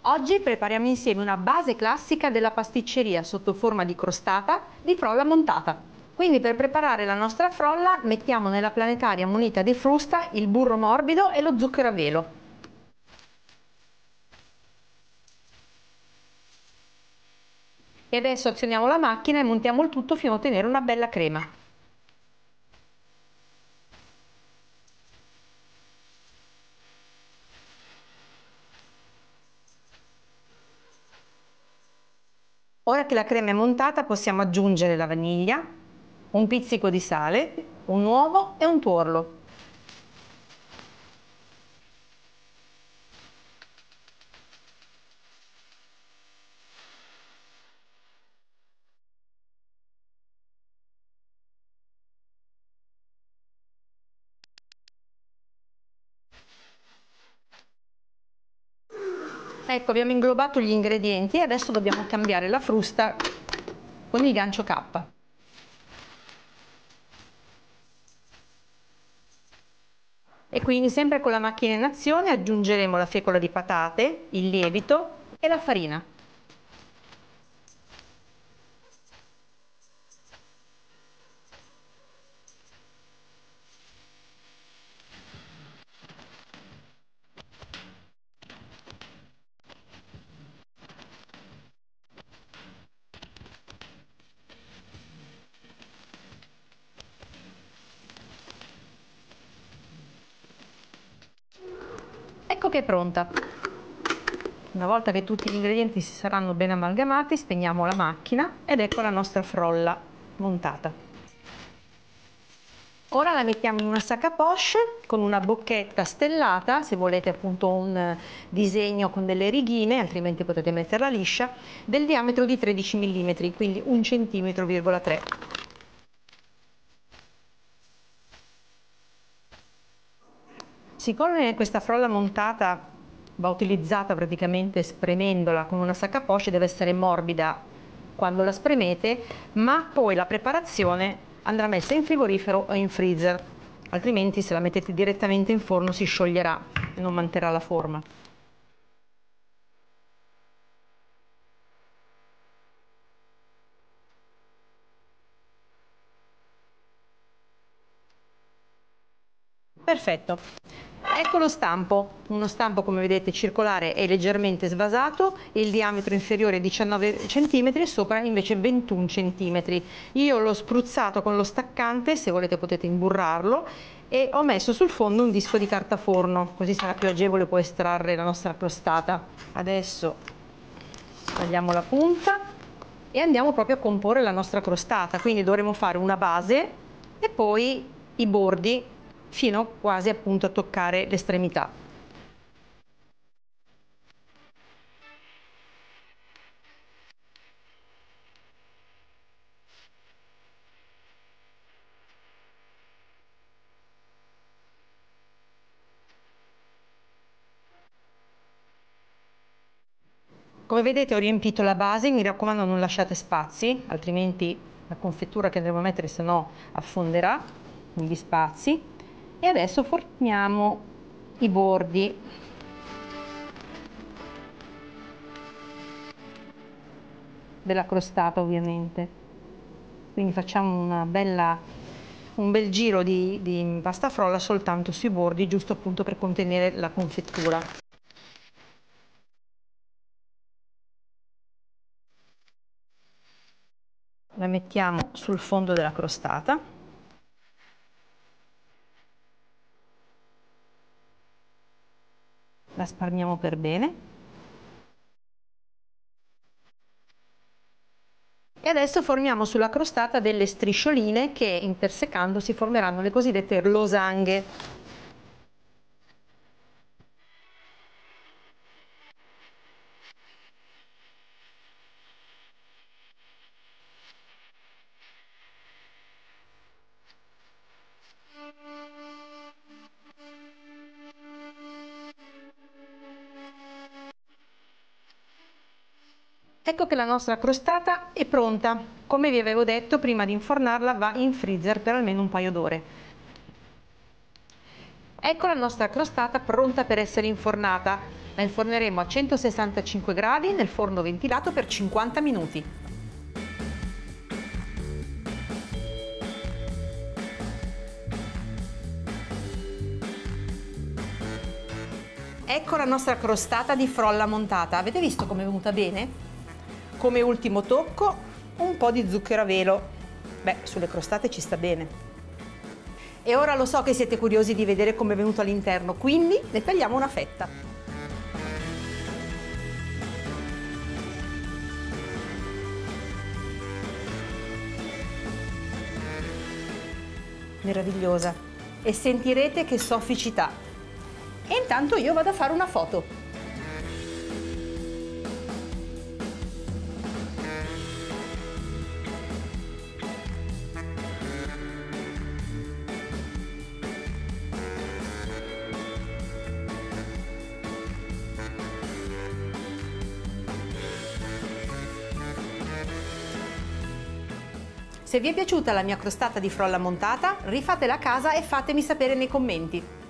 Oggi prepariamo insieme una base classica della pasticceria sotto forma di crostata di frolla montata. Quindi per preparare la nostra frolla mettiamo nella planetaria munita di frusta il burro morbido e lo zucchero a velo. E adesso azioniamo la macchina e montiamo il tutto fino a ottenere una bella crema. Ora che la crema è montata possiamo aggiungere la vaniglia, un pizzico di sale, un uovo e un tuorlo. Ecco, abbiamo inglobato gli ingredienti e adesso dobbiamo cambiare la frusta con il gancio K. E quindi sempre con la macchina in azione aggiungeremo la fecola di patate, il lievito e la farina. Ecco che è pronta. Una volta che tutti gli ingredienti si saranno ben amalgamati, spegniamo la macchina ed ecco la nostra frolla montata. Ora la mettiamo in una sac à poche con una bocchetta stellata, se volete appunto un disegno con delle righine, altrimenti potete metterla liscia, del diametro di 13 mm, quindi 1,3 cm. Siccome questa frolla montata va utilizzata praticamente spremendola con una sac à poche, deve essere morbida quando la spremete, ma poi la preparazione andrà messa in frigorifero o in freezer, altrimenti se la mettete direttamente in forno si scioglierà e non manterrà la forma. Perfetto. Ecco lo stampo, uno stampo come vedete circolare e leggermente svasato, il diametro inferiore è 19 cm e sopra invece 21 cm. Io l'ho spruzzato con lo staccante, se volete potete imburrarlo, e ho messo sul fondo un disco di carta forno, così sarà più agevole poi estrarre la nostra crostata. Adesso tagliamo la punta e andiamo proprio a comporre la nostra crostata, quindi dovremo fare una base e poi i bordi fino quasi appunto a toccare l'estremità. Come vedete ho riempito la base, mi raccomando non lasciate spazi, altrimenti la confettura che andremo a mettere se no affonderà negli spazi. E adesso formiamo i bordi. Della crostata ovviamente, quindi facciamo un bel giro di pasta frolla soltanto sui bordi, giusto appunto per contenere la confettura. La mettiamo sul fondo della crostata, la spalmiamo per bene e adesso formiamo sulla crostata delle striscioline che intersecando si formeranno le cosiddette losanghe. Ecco che la nostra crostata è pronta. Come vi avevo detto, prima di infornarla va in freezer per almeno un paio d'ore. Ecco la nostra crostata pronta per essere infornata. La inforneremo a 165 gradi nel forno ventilato per 50 minuti. Ecco la nostra crostata di frolla montata. Avete visto come è venuta bene? Come ultimo tocco, un po' di zucchero a velo. Beh, sulle crostate ci sta bene. E ora lo so che siete curiosi di vedere come è venuto all'interno, quindi ne tagliamo una fetta. Meravigliosa. E sentirete che sofficità. E intanto io vado a fare una foto. Se vi è piaciuta la mia crostata di frolla montata, rifatela a casa e fatemi sapere nei commenti.